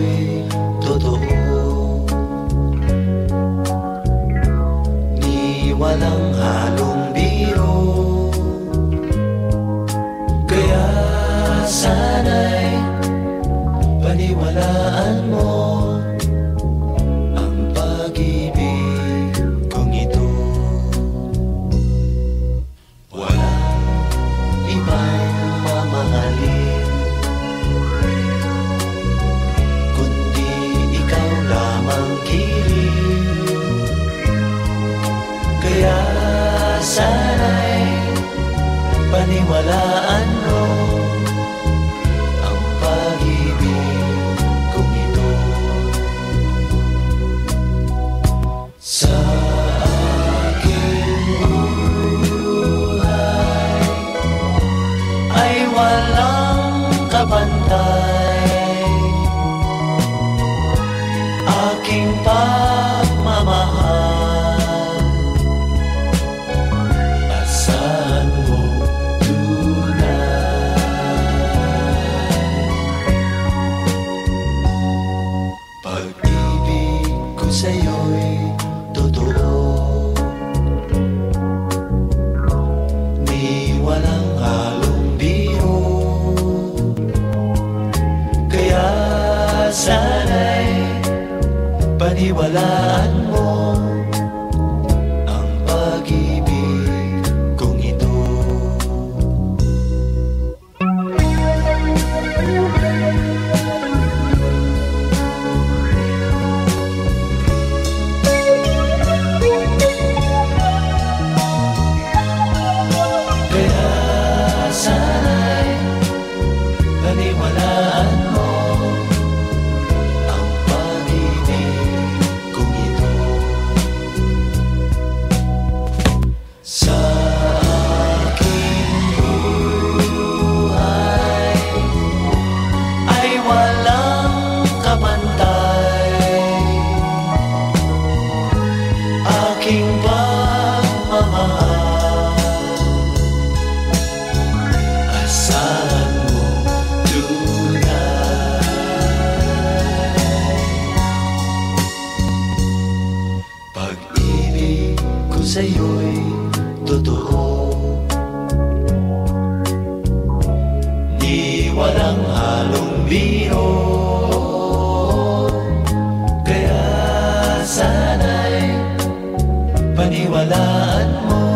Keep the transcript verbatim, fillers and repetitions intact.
sa'yo'y totoo, ni walang halong biro. Kaya sana'y paniwalaan mo ang pag-ibig kong ito. Walang ibang mamahalin kundi ikaw lamang, kiling. Kaya sana'y paniwalaan mo ang pag-ibig kong ito. Sa aking buhay ay walang kapantay, aking pagmamahal, asahan mo tunay. Pag-ibig ko sa'yo'y totoo, ni walang halong biro. Kaya sana'y paniwalaan mo ang pag-ibig kong ito. Kaya sana'y paniwalaan mo ang pag-ibig kong ito. Sa aking buhay ay walang kapantay, aking pagmamahal, asahan mo tunay. Pag-ibig ko sa'yo'y totoo, ni walang halong biro. Kaya sana'y paniwalaan mo